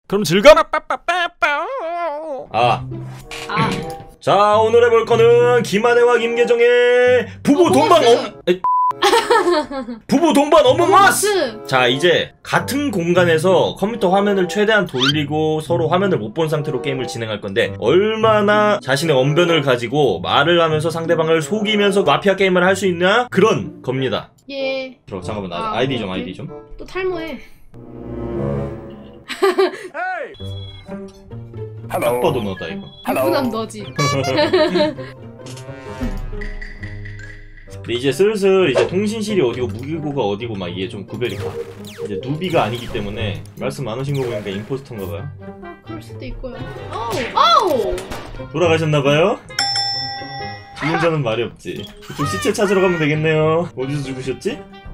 그럼 즐거워. 자, 오늘 해볼 거는 김하대와 김계정의 부부 동반 부부 동반 어몽어스! 자, 이제 같은 공간에서 컴퓨터 화면을 최대한 돌리고 서로 화면을 못 본 상태로 게임을 진행할 건데, 얼마나 자신의 언변을 가지고 말을 하면서 상대방을 속이면서 마피아 게임을 할 수 있냐? 그런 겁니다. 예. 잠깐만, 아이디 좀, 아이디 좀. 또 탈모해. 딱 봐도 너다, 이거. 유부남 너지. 근데 이제 슬슬 이제 통신실이 어디고 무기고가 어디고 막 이게 좀 구별이 가. 이제 누비가 아니기 때문에 말씀 많으신 거 보니까 임포스터인가봐요. 아, 그럴 수도 있고요. 아우! 돌아가셨나봐요? 죽은 자는 말이 없지. 그쪽 시체 찾으러 가면 되겠네요. 어디서 죽으셨지?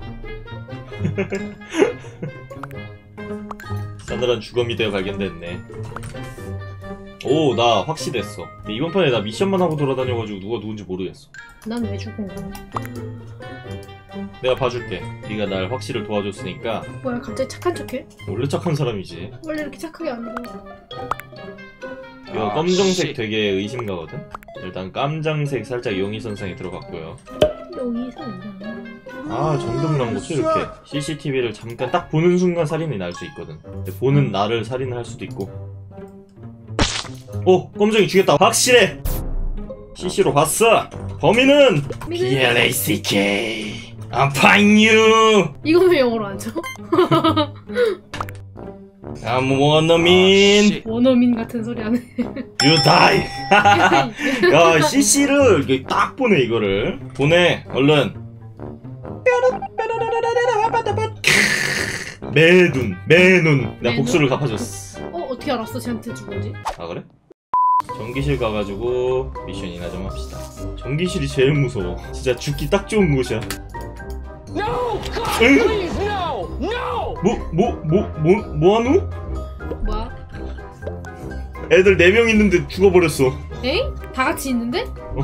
싸늘한 주검이 되어 발견됐네. 오, 나 확실했어. 근데 이번 판에 나 미션만 하고 돌아다녀가지고 누가 누군지 모르겠어. 난 왜 죽은 거야? 내가 봐줄게. 네가 날 확실을 도와줬으니까. 뭐야, 갑자기 착한 척해? 원래 착한 사람이지. 원래 이렇게 착하게 안 보여. 이거 검정색 되게 의심가거든? 일단 깜장색 살짝 용의선상에 들어갔고요. 용의선상. 아, 정동난 곳이 이렇게 CCTV를 잠깐 딱 보는 순간 살인이 날 수 있거든. 근데 보는 나를 살인을 할 수도 있고. 오! 검정이 죽였다. 확실해! CC로 봤어! 범인은 BLACK! I'm fine you! 이거 왜 영어로 안 쳐? I'm 원어민! 원어민 같은 소리 하네. You die! 야, CC를 딱 보내, 이거를. 보내, 얼른. 매눈. 내가 복수를 갚아줬어. 어떻게 알았어? 쟤한테 죽은지? 아, 그래? 전기실 가가지고 미션이나 좀 합시다. 전기실이 제일 무서워. 진짜 죽기 딱 좋은 곳이야. No! God, please, no! No! 뭐하노? 뭐야? 애들 4명 있는데 죽어버렸어. 에잉? 다 같이 있는데?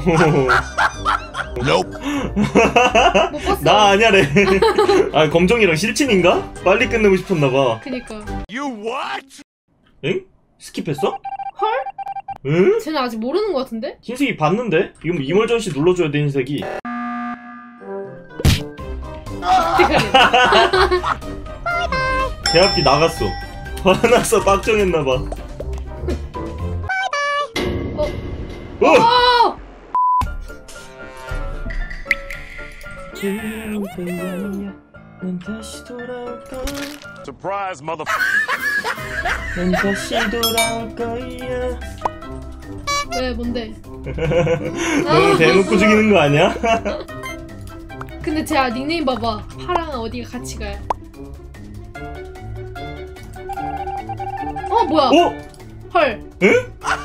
Nope. 못 봤어. 나 아냐래. 아, 검정이랑 실친인가? 빨리 끝내고 싶었나봐. 그니까. You what? 엥? 스킵했어? 헐? 응? 쟤는 아직 모르는 거 같은데? 흰색이 봤는데? 이거 뭐 이멀전시 눌러줘야 돼, 흰색이. 제 앞이 나갔어. 화나서 빡정했나봐. 어! 난 다시 돌아올까? Surprise, mother. 난 다시 돌아올 거야. 왜, 뭔데? 너무 대놓고 죽이는 거 아니야? 근데 제 닉네임 봐봐. 파랑 어디가 같이 가요. 뭐야? 헐. 응?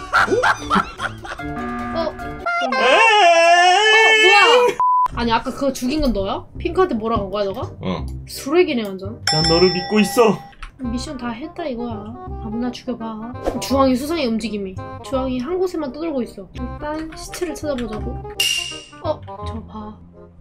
뭐야? 아니, 아까 그거 죽인 건 너야? 핑크한테 뭐라고 한 거야, 너가? 수렉이네, 완전. 난 너를 믿고 있어. 미션 다 했다, 이거야. 아무나 죽여봐. 주황이 수상해, 움직임이. 주황이 한 곳에만 떠들고 있어. 일단 시체를 찾아보자고. 저거 봐.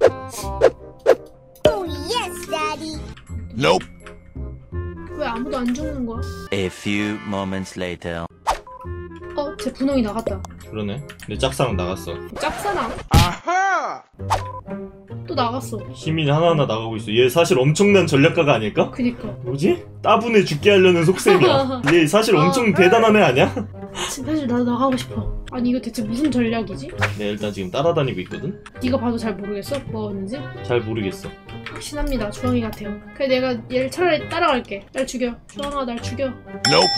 Oh yes, Daddy. Nope. 왜 아무도 안 죽는 거야? A few moments later. 제 분홍이 나갔다. 그러네. 내 짝사랑 나갔어. 짝사랑? 아하! 또 나갔어. 시민이 하나하나 나가고 있어. 얘 사실 엄청난 전략가가 아닐까? 그니까. 뭐지? 따분해 죽게 하려는 속셈이야. 얘 사실 엄청 대단한 애 아니야? 사실 나도 나가고 싶어. 아니, 이거 대체 무슨 전략이지? 내 일단 지금 따라다니고 있거든? 네가 봐도 잘 모르겠어? 뭐였는지? 잘 모르겠어. 확신합니다. 주황이 같아요. 그래, 내가 얘를 차라리 따라갈게. 날 죽여. 주황아, 날 죽여. Nope.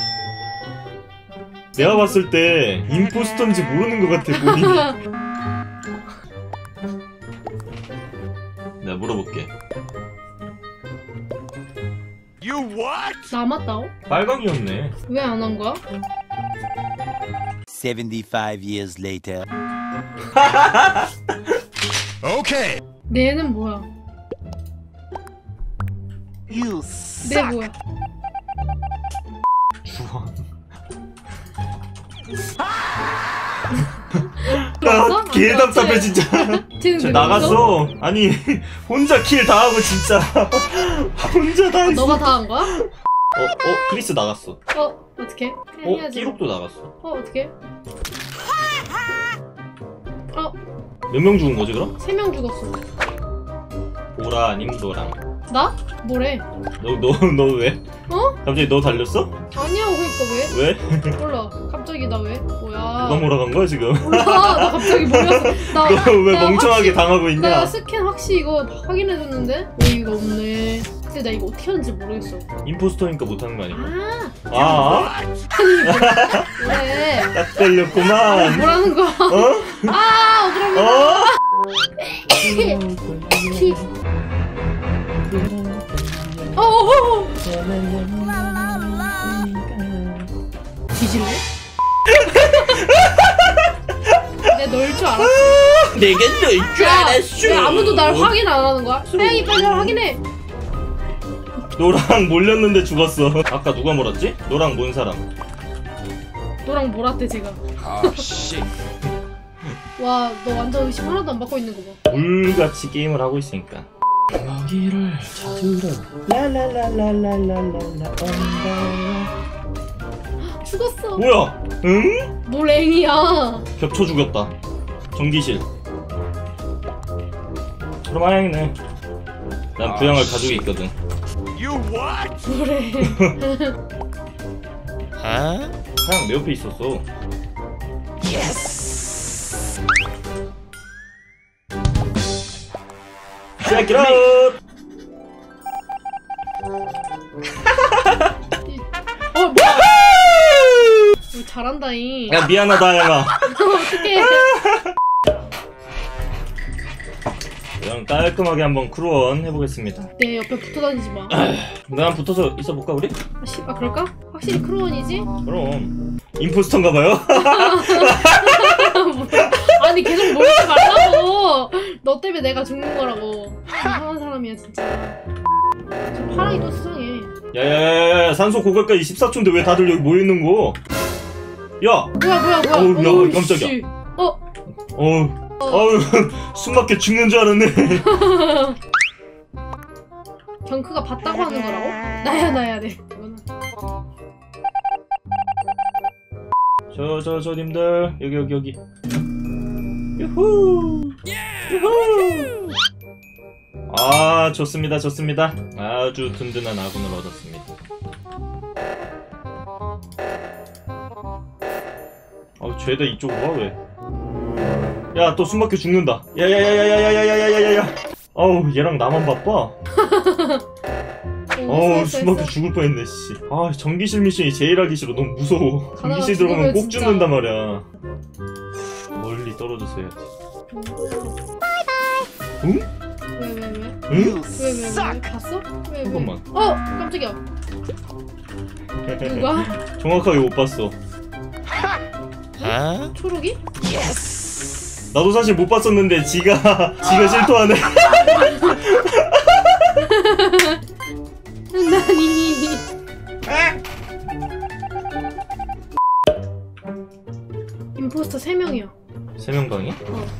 내가 봤을 때 임포스터인지 모르는 것 같아, 본인이. 내가 물어볼게. You what? 남았다오? 빨강이었네. 왜 안 한 거야? 75 years later. Okay. 내는 뭐야? You 내 뭐야? 주황. 들어왔어? 개 답답해 진짜. 진짜 나갔어. 아니 혼자 킬 다 하고 진짜 혼자 다 했어. 너가 다 한 거야? 크리스 나갔어. 어떡해? 그냥 해야지. 끼룩도 나갔어. 어떡해? 몇 명 죽은 거지 그럼? 3명 죽었어. 보라 아님 노랑. 나? 뭐래? 너 왜? 어? 갑자기 너 달렸어? 아니야, 그러니까 왜? 왜? 몰라. 갑자기 나 왜? 뭐야? 누가 몰아간 거야 지금? 몰라. 나 갑자기 몰랐어. 너 왜 나 멍청하게 확실히- 당하고 나 있냐? 스캔 확실히 이거 확인해줬는데? 어이가 없네. 근데 나 이거 어떻게 하는지 모르겠어. 임포스터니까 못하는 거 아닐까? 아, 왜? 딱 걸렸구만. 뭐라는 거야? 어? 아, 억울합니다. 어? 뒤질래? 내가 넣을 줄 알았어. 내가 널 줄 알았어. 왜 아무도 날 확인 안 하는 거야? 하영이 빨리 날 확인해. 너랑 몰렸는데 죽었어. 아까 누가 몰았지? 너랑 뭔 사람? 너랑 몰았대 제가. Oh shit. 와, 너 완전 의심 하나도 안 받고 있는 거 봐. 물같이 게임을 하고 있으니까. 먹이를 찾으러 라라라라라라라라 죽었어. 뭐야? 응? 뭘 앵이야. 겹쳐 죽였다. 전기실. 그럼 하양이네. 난 부양할 가족이 있거든. You what? 뭐래. 하양 내 옆에 있었어. Check it out. 뭐야. 잘한다잉. 야 미안하다 하양아. 어떡해. 그냥 깔끔하게 한번 크루원 해보겠습니다. 내 옆에 붙어 다니지 마. 난 붙어서 있어볼까 우리? 그럴까? 확실히 크루원이지? 그럼 임포스터인가봐요? 아니 계속 모르지 말라고. 너 때문에 내가 죽는 거라고. 이상한 사람이야 진짜. 저 파랑이 또 수상해. 야야야야 산소 고갈까지 14초인데 왜 다들 여기 모여있는 거? 야! 뭐야. 어우, 야, 어우, 깜짝이야. 씨. 어우 숨막혀 죽는 줄 알았네. 경크가 봤다고 하는 거라고? 나야 돼. 저 님들 여기 유후 유후. 아 좋습니다 아주 든든한 아군을 얻었습니다. 죄다 이쪽으로 와 왜? 야 또 숨막혀 죽는다. 야야야야야야야야야야야. 어우 얘랑 나만 바빠. 어우 숨막혀 죽을 뻔했네 씨. 아 전기실 미션이 제일 하기 싫어. 너무 무서워. 전기실 들어가면 꼭 진짜. 죽는단 말이야. 멀리 떨어져서 해야지. 응? 왜? 응? 왜? 봤어? 왜? 잠깐만. 깜짝이야. 누가? 정확하게 못 봤어. 초록이? 나도 사실 못 봤었는데 지가 실토하네. 나니. 임포스터 3명이야. 3명 방에?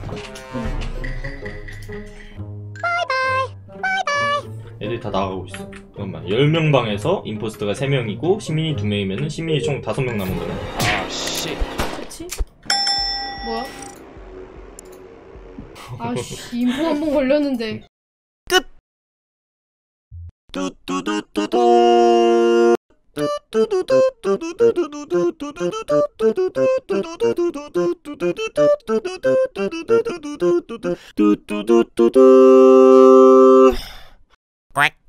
애들이 다 나가고 있어. 잠깐만 10명 방에서 임포스터가 3명이고 시민이 2명이면은 시민이 총 5명 남은 거네. Oh shit. 그치? 뭐야? 아씨 인포 한 번 걸렸는데. Quack.